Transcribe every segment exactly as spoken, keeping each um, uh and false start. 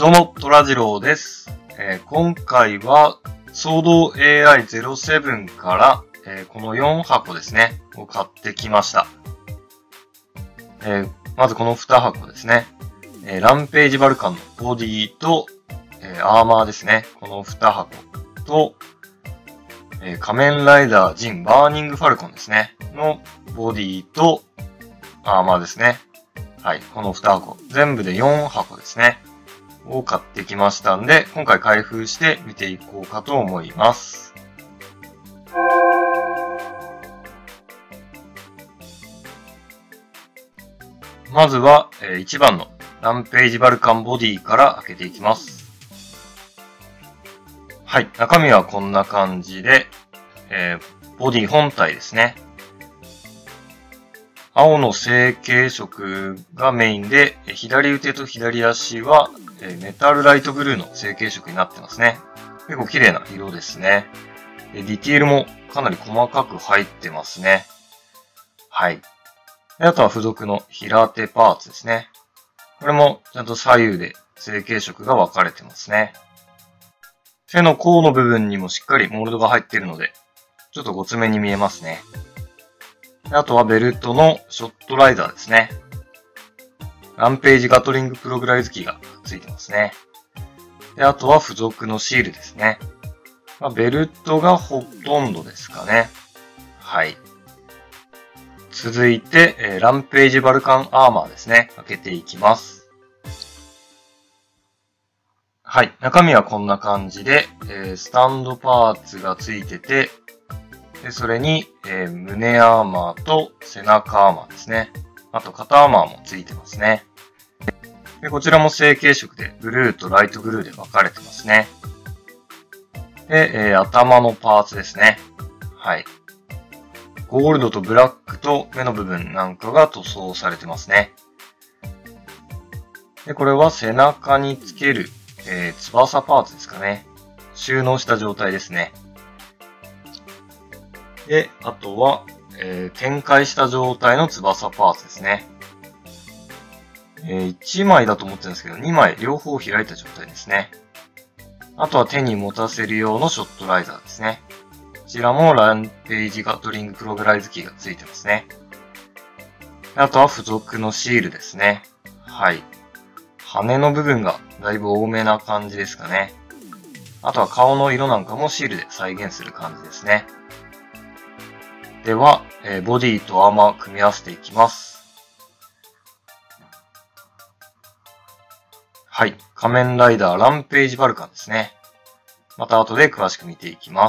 どうも、トラジローです。えー、今回は、ソード エーアイゼロセブン から、えー、このよんはこですね、を買ってきました。えー、まずこのにはこですね。えー、ランページバルカンのボディと、えー、アーマーですね。このにはこと、えー、仮面ライダージンバーニングファルコンですね。のボディと、アーマーですね。はい、このにはこ。全部でよんはこですね。を買ってきましたんで、今回開封して見ていこうかと思います。まずは、えー、いちばんのランページバルカンボディから開けていきます。はい、中身はこんな感じで、えー、ボディ本体ですね。青の成型色がメインで、左腕と左足はメタルライトブルーの成型色になってますね。結構綺麗な色ですね。ディティールもかなり細かく入ってますね。はい。あとは付属の平手パーツですね。これもちゃんと左右で成型色が分かれてますね。手の甲の部分にもしっかりモールドが入っているので、ちょっとごつめに見えますね。あとはベルトのショットライダーですね。ランページガトリングプログライズキーがついてますね。で、あとは付属のシールですね。まあ、ベルトがほとんどですかね。はい。続いて、えー、ランページバルカンアーマーですね。開けていきます。はい。中身はこんな感じで、えー、スタンドパーツがついてて、でそれに、えー、胸アーマーと背中アーマーですね。あと肩アーマーもついてますね。でこちらも成型色でブルーとライトブルーで分かれてますね。で、えー、頭のパーツですね。はい。ゴールドとブラックと目の部分なんかが塗装されてますね。で、これは背中につける、えー、翼パーツですかね。収納した状態ですね。で、あとは、えー、展開した状態の翼パーツですね。えー、いちまいだと思ってるんですけど、にまい両方開いた状態ですね。あとは手に持たせる用のショットライザーですね。こちらもランページガトリングプログライズキーがついてますね。あとは付属のシールですね。はい。羽の部分がだいぶ多めな感じですかね。あとは顔の色なんかもシールで再現する感じですね。では、えー、ボディとアーマー組み合わせていきます。はい。仮面ライダーランページバルカンですね。また後で詳しく見ていきます。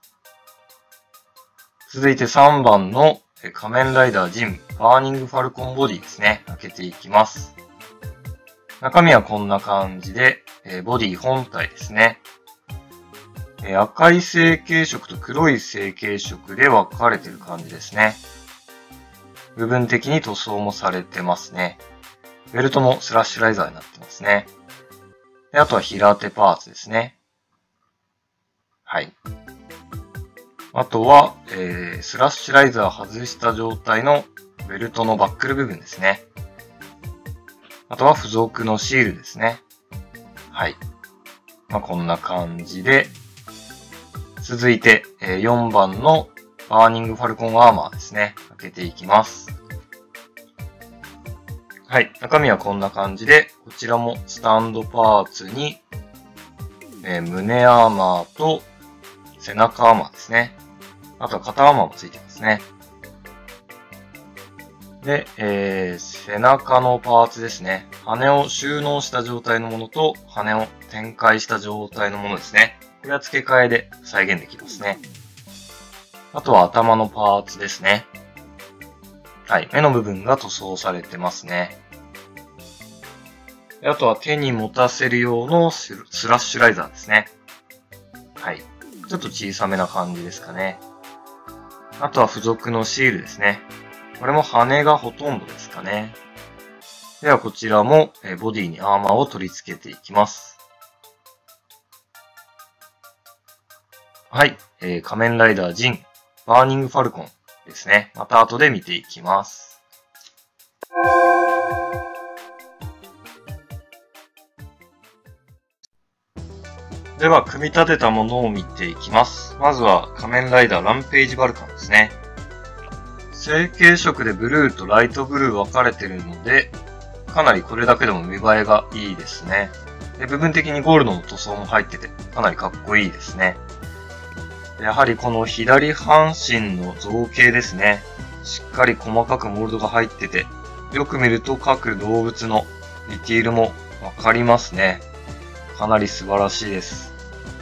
続いてさんばんの仮面ライダージンバーニングファルコンボディですね。開けていきます。中身はこんな感じで、ボディ本体ですね。赤い成型色と黒い成型色で分かれてる感じですね。部分的に塗装もされてますね。ベルトもスラッシュライザーになってますね。であとは平手パーツですね。はい。あとは、えー、スラッシュライザー外した状態のベルトのバックル部分ですね。あとは付属のシールですね。はい。まあ、こんな感じで、続いて、えー、よんばんのバーニングファルコンアーマーですね。開けていきます。はい。中身はこんな感じで、こちらもスタンドパーツに、えー、胸アーマーと背中アーマーですね。あとは肩アーマーもついてますね。で、えー、背中のパーツですね。羽を収納した状態のものと、羽を展開した状態のものですね。これは付け替えで再現できますね。あとは頭のパーツですね。はい。目の部分が塗装されてますね。あとは手に持たせる用のスラッシュライザーですね。はい。ちょっと小さめな感じですかね。あとは付属のシールですね。これも羽がほとんどですかね。ではこちらもボディにアーマーを取り付けていきます。はい。えー、仮面ライダージン、バーニングファルコンですね。また後で見ていきます。 では、組み立てたものを見ていきます。まずは、仮面ライダーランページバルカンですね。成型色でブルーとライトブルー分かれてるので、かなりこれだけでも見栄えがいいですね。で、部分的にゴールドの塗装も入ってて、かなりかっこいいですね。やはりこの左半身の造形ですね。しっかり細かくモールドが入ってて、よく見ると各動物のディティールもわかりますね。かなり素晴らしいです。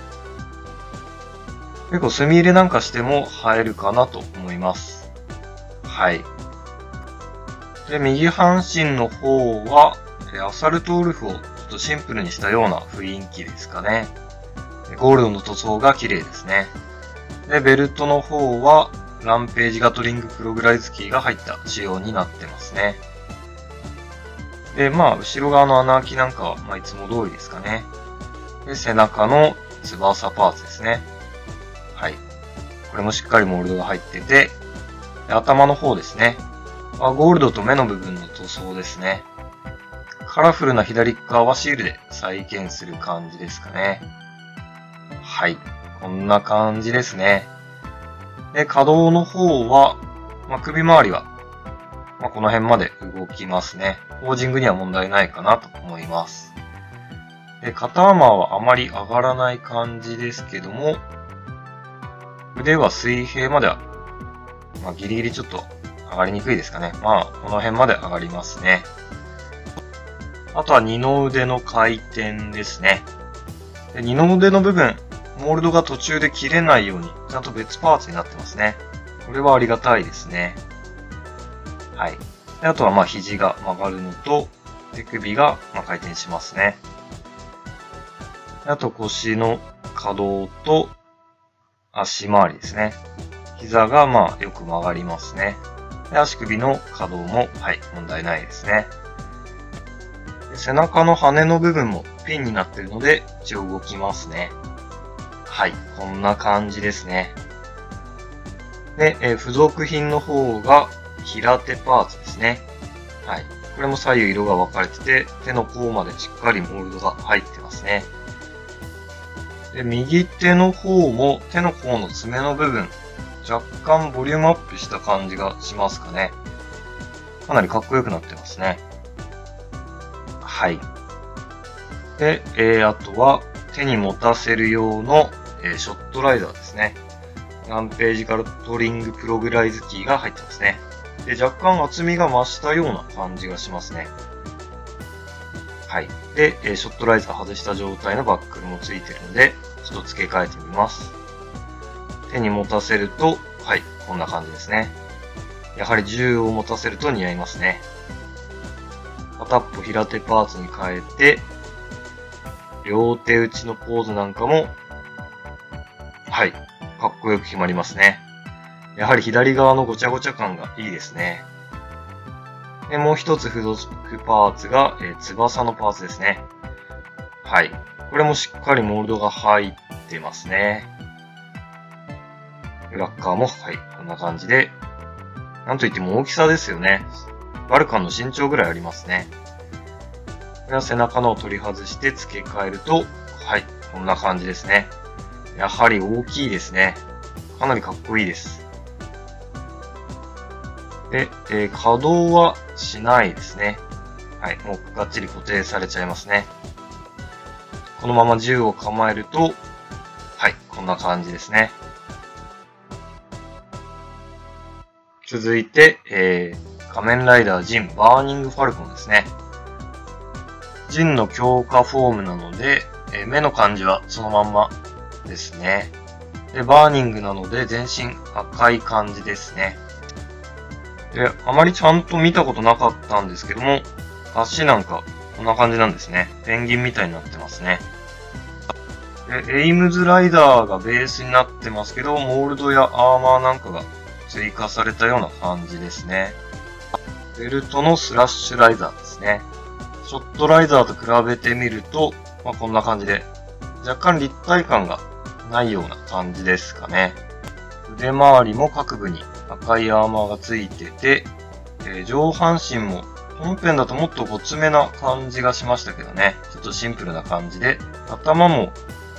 結構墨入れなんかしても映えるかなと思います。はい。で、右半身の方は、アサルトウルフをちょっとシンプルにしたような雰囲気ですかね。ゴールドの塗装が綺麗ですね。で、ベルトの方は、ランページガトリングプログライズキーが入った仕様になってますね。で、まあ、後ろ側の穴開きなんかは、まあ、いつも通りですかね。で、背中の翼パーツですね。はい。これもしっかりモールドが入ってて、で頭の方ですね。あ、ゴールドと目の部分の塗装ですね。カラフルな左側はシールで再現する感じですかね。はい。こんな感じですね。で、可動の方は、まあ、首周りは、まあ、この辺まで動きますね。ポージングには問題ないかなと思います。で、肩アーマーはあまり上がらない感じですけども、腕は水平までは、まあ、ギリギリちょっと上がりにくいですかね。まあ、この辺まで上がりますね。あとは二の腕の回転ですね。で、二の腕の部分、モールドが途中で切れないように、ちゃんと別パーツになってますね。これはありがたいですね。はい。で、あとはまあ肘が曲がるのと、手首がまあ回転しますね。あと腰の可動と足回りですね。膝がまあよく曲がりますね。で、足首の可動もはい、問題ないですね。で、背中の羽の部分もピンになっているので、一応動きますね。はい、こんな感じですね。で、えー、付属品の方が平手パーツですね。はい。これも左右色が分かれてて、手の甲までしっかりモールドが入ってますね。で、右手の方も手の甲の爪の部分、若干ボリュームアップした感じがしますかね。かなりかっこよくなってますね。はい。で、えー、あとは手に持たせる用の、えー、ショットライダーですね。ランページガトリングプログライズキーが入ってますね。で、若干厚みが増したような感じがしますね。はい。で、えー、ショットライザー外した状態のバックルもついてるので、ちょっと付け替えてみます。手に持たせると、はい、こんな感じですね。やはり銃を持たせると似合いますね。片っぽ平手パーツに変えて、両手打ちのポーズなんかも、はい、かっこよく決まりますね。やはり左側のごちゃごちゃ感がいいですね。で、もう一つ付属パーツが、えー、翼のパーツですね。はい。これもしっかりモールドが入ってますね。裏側も、はい、こんな感じで。なんといっても大きさですよね。バルカンの身長ぐらいありますね。これは背中のを取り外して付け替えると、はい、こんな感じですね。やはり大きいですね。かなりかっこいいです。で、えー、可動はしないですね。はい、もうがっちり固定されちゃいますね。このまま銃を構えると、はい、こんな感じですね。続いて、えー、仮面ライダージンバーニングファルコンですね。ジンの強化フォームなので、えー、目の感じはそのまんまですね。で、バーニングなので全身赤い感じですね。で、あまりちゃんと見たことなかったんですけども、足なんかこんな感じなんですね。ペンギンみたいになってますね。で、エイムズライダーがベースになってますけど、モールドやアーマーなんかが追加されたような感じですね。ベルトのスラッシュライダーですね。ショットライダーと比べてみると、まあ、こんな感じで、若干立体感がないような感じですかね。腕周りも各部に赤いアーマーがついてて、えー、上半身も本編だともっとごつめな感じがしましたけどね。ちょっとシンプルな感じで、頭も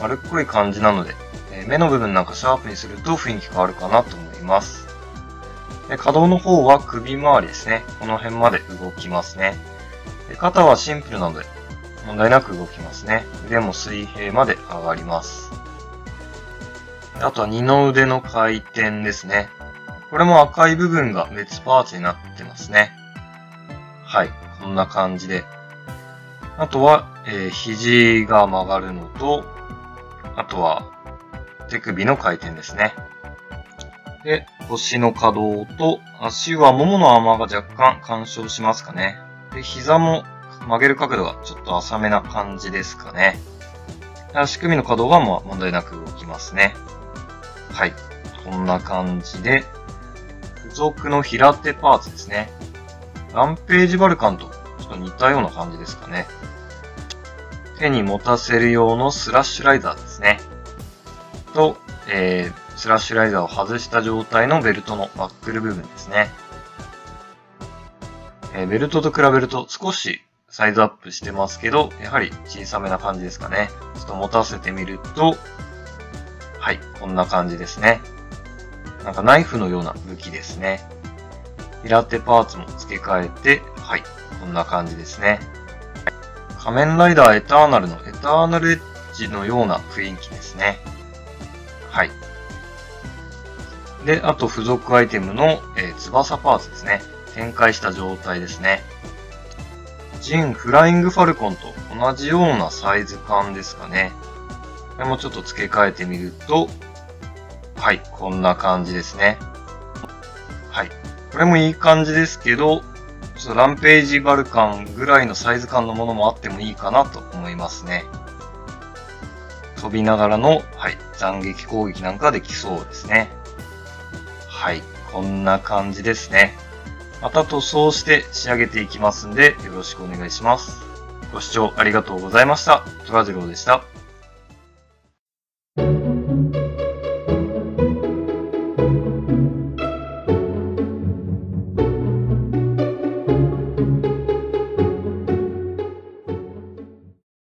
丸っこい感じなので、えー、目の部分なんかシャープにすると雰囲気変わるかなと思います。で可動の方は首周りですね。この辺まで動きますね。で肩はシンプルなので問題なく動きますね。腕も水平まで上がります。あとは二の腕の回転ですね。これも赤い部分が別パーツになってますね。はい。こんな感じで。あとは、えー、肘が曲がるのと、あとは手首の回転ですね。で、腰の可動と、足はももの甘が若干干渉しますかね。で、膝も曲げる角度がちょっと浅めな感じですかね。足首の可動はもう問題なく動きますね。はい。こんな感じで、付属の平手パーツですね。ランページバルカンとちょっと似たような感じですかね。手に持たせる用のスラッシュライザーですね。と、えー、スラッシュライザーを外した状態のベルトのバックル部分ですね。えー、ベルトと比べると少しサイズアップしてますけど、やはり小さめな感じですかね。ちょっと持たせてみると、はい、こんな感じですね。なんかナイフのような武器ですね。平手パーツも付け替えて、はい、こんな感じですね。仮面ライダーエターナルのエターナルエッジのような雰囲気ですね。はい。で、あと付属アイテムの、えー、翼パーツですね。展開した状態ですね。ジンフライングファルコンと同じようなサイズ感ですかね。これもちょっと付け替えてみると、はい、こんな感じですね。はい。これもいい感じですけど、ちょっとランページバルカンぐらいのサイズ感のものもあってもいいかなと思いますね。飛びながらの、はい、斬撃攻撃なんかできそうですね。はい、こんな感じですね。また塗装して仕上げていきますんで、よろしくお願いします。ご視聴ありがとうございました。トラジローでした。